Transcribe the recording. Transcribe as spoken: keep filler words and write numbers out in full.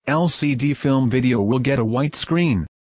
L C D film video will get a white screen.